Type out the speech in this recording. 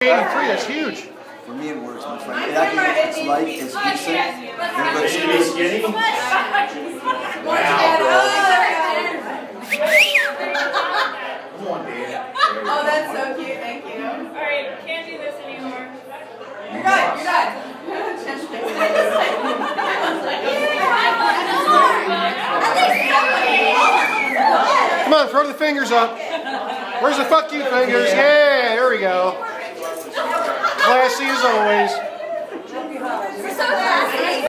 83, that's huge. For me, it works much better. It's light, it's decent. Everybody's skinny. Wow. Come on, Dan. Oh, that's so cute. Thank you. Alright, can't do this anymore. You're done. You're done. Come on, throw the fingers up. Where's the fuck you fingers? Yeah, there we go. Classy as always.